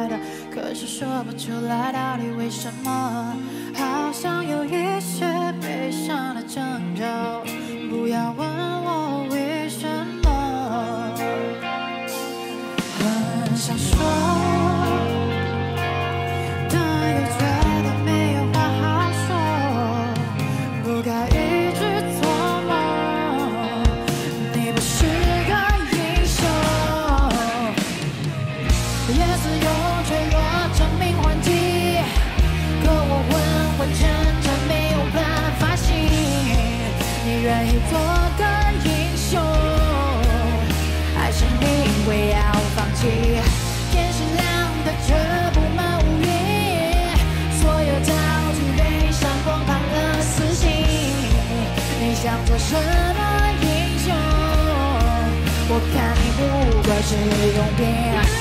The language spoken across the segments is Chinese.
的，可是说不出来到底为什么。好像有一些悲伤的征兆，不要问我为什么。很想说，但又觉得没有话好说，不该一直做梦。你不是个英雄，也是用脆弱证明还击，可我混混真真没有办法醒。你愿意做个英雄，还是你会要放弃？天是亮的，却布满乌云，所有道具被闪光判了死刑。你想做什么英雄？我看你不过是佣兵。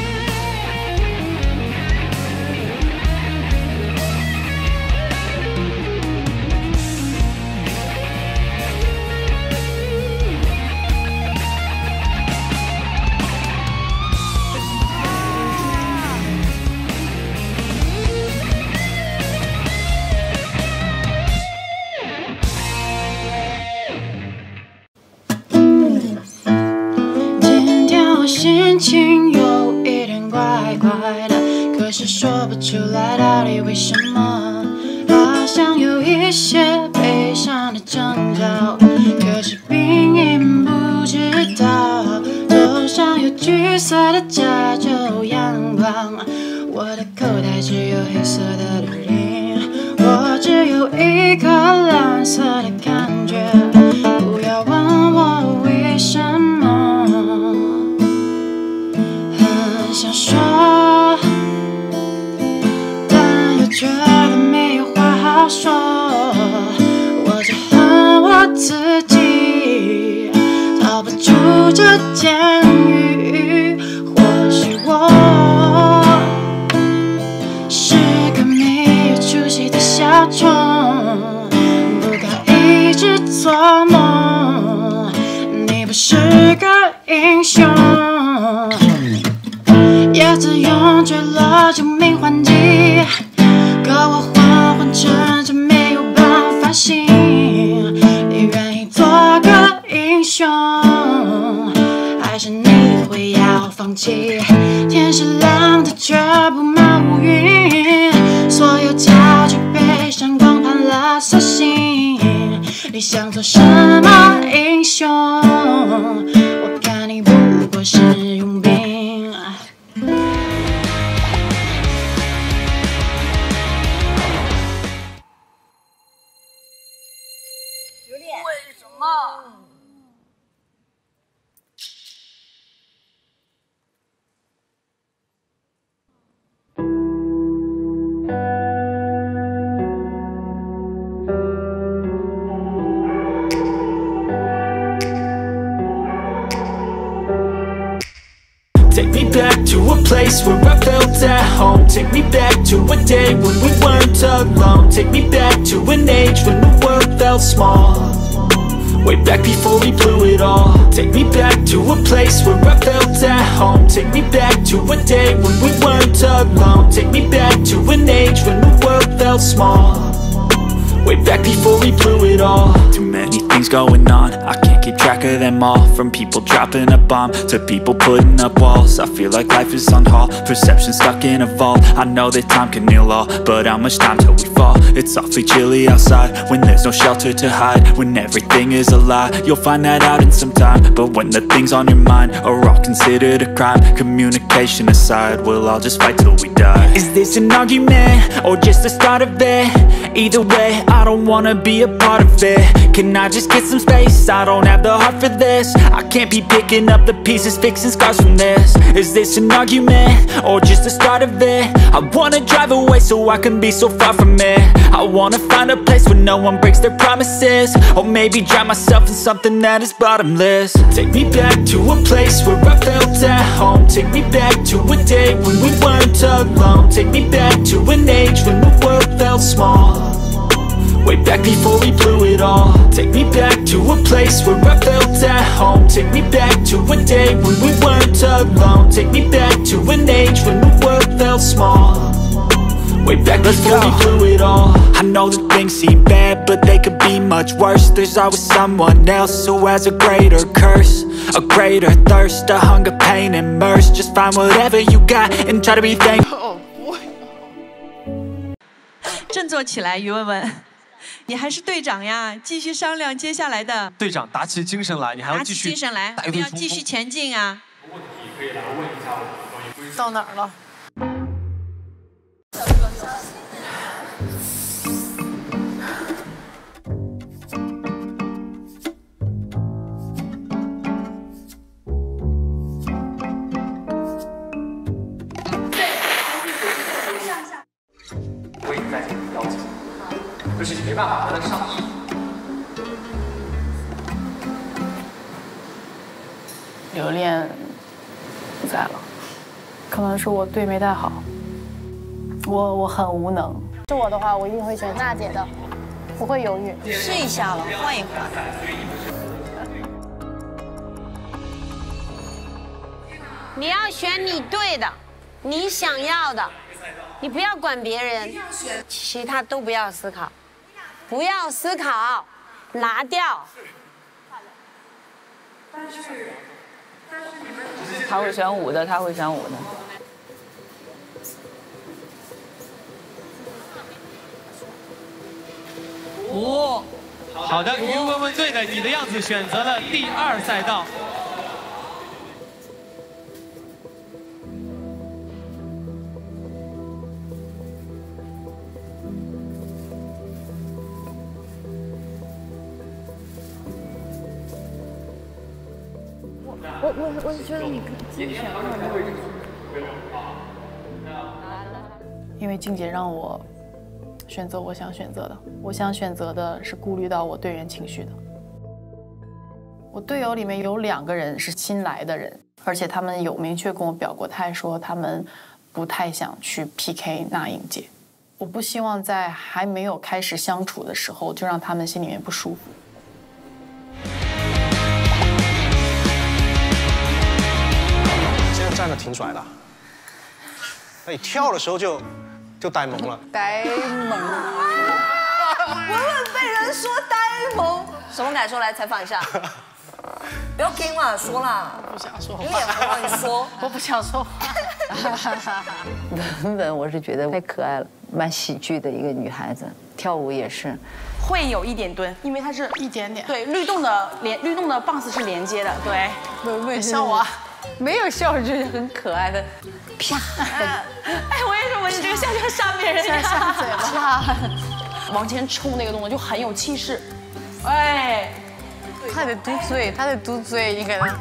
心情有一点怪怪的，可是说不出来到底为什么。好像有一些悲伤的征兆，可是并不知道。头上有橘色的加州阳光，我的口袋只有黑色的绿林，我只有一颗蓝色的感觉。不要问我为什么。想说，但又觉得没有话好说。我只恨我自己，逃不出这监狱。或许我是个没有出息的小虫，不该一直做梦。你不是个英雄，也只用坠落证明还击，可我混混真真没有办法醒。你愿意做个英雄，还是你会要放弃？天是亮的，却布满乌云，所有道具被闪光判了死刑。你想做什么英雄？我看你不过是佣兵。 为什么？ Take me back to a place where I felt at home. Take me back to a day when we weren't alone. Take me back to an age when the world felt small, way back before we blew it all. Take me back to a place where I felt at home. Take me back to a day when we weren't alone. Take me back to an age when the world felt small, way back before we blew it all. Too many things going on, I can't keep track of them all. From people dropping a bomb to people putting up walls, I feel like life is on hold, perception stuck in a vault. I know that time can heal all, but how much time till we fall? It's awfully chilly outside when there's no shelter to hide. When everything is a lie, you'll find that out in some time. But when the things on your mind are all considered a crime, communication aside, we'll all just fight till we die. Is this an argument or just the start of it? Either way, I don't wanna be a part of it. Can I just get some space? I don't have the heart for this. I can't be picking up the pieces, fixing scars from this. Is this an argument or just the start of it? I wanna drive away so I can be so far from it. I wanna find a place where no one breaks their promises, or maybe drown myself in something that is bottomless. Take me back to a place where I felt at home. Take me back to a day when we weren't alone. Take me back to an age when the world felt small, way back before we blew it all. Take me back to a place where I felt at home. Take me back to a day when we weren't alone. Take me back to an age when the world way back before we blew it all. I know that things seem bad, but they could be much worse. There's always someone else who has a greater curse, a greater thirst, a hunger, pain, and mercy. Just find whatever you got and try to be thankful. 振作起来，于文文，你还是队长呀，继续商量接下来的。 队长，打起精神来，你还要继续。 打起精神来，我们要继续前进啊！ 问题可以来问一下我。 到哪儿了？ 我已经在了解，就是你没办法和他上意。 留恋不在了，可能是我队没带好，我很无能。是我的话，我一定会选娜姐的，不会犹豫。 试一下了，换一换。你要选你对的，你想要的，你不要管别人，其他都不要思考，不要思考，拿掉。 他会选5的，他会选5的。 5，好的，于文文队的你的样子选择了第2赛道。 我觉得你自己选的没有问题。 因为静姐让我选择我想选择的，我想选择的是顾虑到我队员情绪的。我队友里面有2个人是新来的人，而且他们有明确跟我表过态，说他们不太想去 PK 那英姐。我不希望在还没有开始相处的时候就让他们心里面不舒服。 站得挺拽的，那你跳的时候就呆萌了。 呆萌，文文被人说呆萌，什么感受？来采访一下。不要听了，说啦。 不想说话。 有脸不让你说。 我不想说话。 文文，我是觉得太可爱了，蛮喜剧的一个女孩子，跳舞也是。 会有一点蹲，因为它是一点点。 对，律动的棒子是连接的，对。 没笑我。 没有笑，就是很可爱的，啪！ 哎，我也是，我这个笑就像杀别人一样， 扇嘴了， 往前冲那个动作就很有气势。哎， 他得嘟嘴，你给他，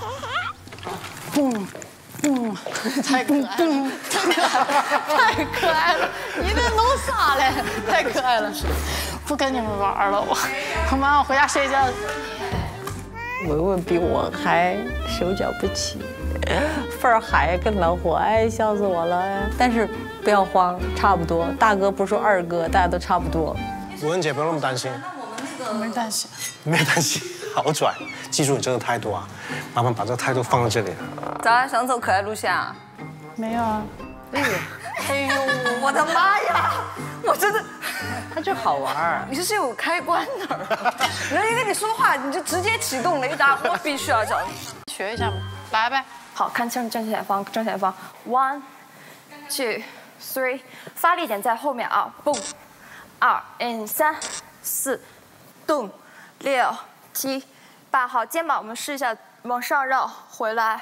太可爱了，太可爱了，你这弄啥嘞？太可爱了，不跟你们玩了，我妈，我回家睡觉。 文文比我还手脚不齐，份儿还跟老火，哎，笑死我了。但是不要慌，差不多。大哥不是说2哥，大家都差不多。 文文姐不用那么担心。 我没担心， 没担心，好拽。记住你这个态度啊，麻烦把这个态度放在这里。 咋想走可爱路线啊？ 没有啊。 哎呦，我的妈呀！我真的， 他就好玩儿。 你是有开关的，人一跟你说话你就直接启动雷达，我必须要找你学一下吧，来呗。 好看正前方，1 2 3，发力点在后面啊，boom， 2 3 4，动6 7 8，好，肩膀我们试一下往上绕回来。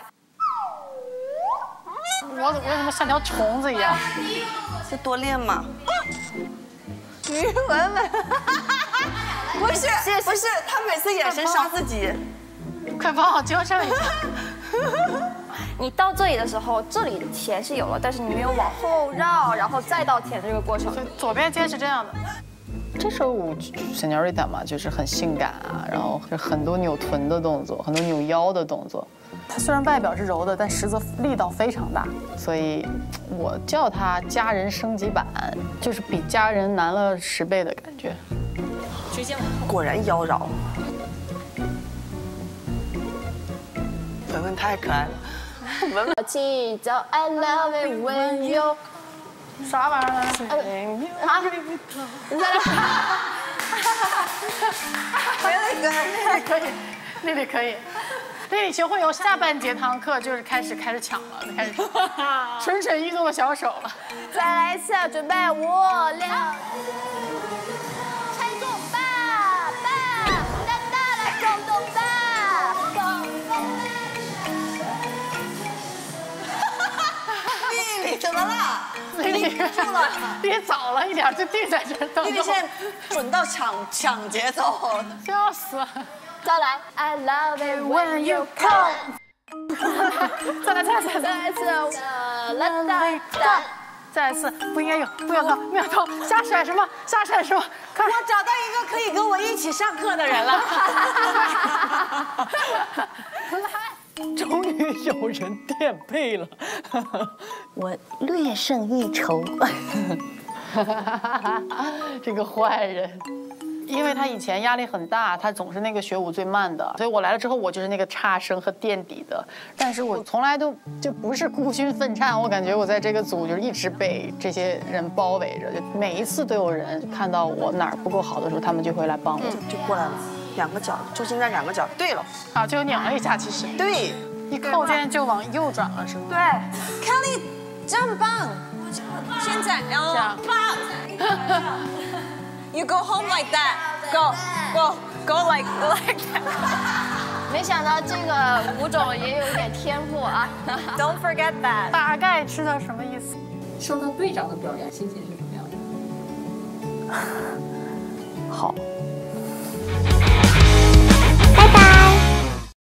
我为什么像条虫子一样？ 就多练嘛。于文文，不是，他每次眼神杀自己。 快帮我纠正一下。 你到这里的时候，这里的甜是有了，但是你没有往后绕，然后再到甜的这个过程。 所以左边肩是这样的。这首舞 Señorita 嘛，就是很性感啊，然后是很多扭臀的动作，很多扭腰的动作。它虽然外表是柔的，但实则力道非常大，所以我叫它佳人升级版，就是比佳人难了10倍的感觉。 果然妖娆。 文文太可爱了。 记着 I love it when you 啥玩意儿？啊！你在那。可以，丽丽可以。丽丽学会有下半节堂课就是开始抢了，开始蠢蠢欲动的小手了。 再来一次，准备5、6。拆动吧，大大的动动吧， 丽丽怎么了？ 丽丽住了，丽丽早了一点就定在这儿动。 丽丽现在准到抢节奏， 笑死了。 再来 ，I love it when you come。 再来一次，再来一次，不应该有，不要动，不要动，瞎甩什么？快！ 我找到一个可以跟我一起上课的人了。 终于有人垫背了。 我略胜一筹。 这个坏人。因为他以前压力很大，他总是那个学舞最慢的，所以我来了之后，我就是那个差生和垫底的。但是我从来就不是孤军奋战，我感觉我在这个组就是一直被这些人包围着，就每一次都有人看到我哪儿不够好的时候，他们就会来帮我， 就过来了，2个脚，重心在2个脚。对了， 啊，就拧了一下，其实对， 一扣肩就往右转了，是吗？ 对 ，Kelly 这么棒，现在棒。You go home like that. Go like that. 没想到这个舞种也有点天赋啊 Don't forget that. 大概知道什么意思。 收到队长的表扬，心情是什么样的？ 好。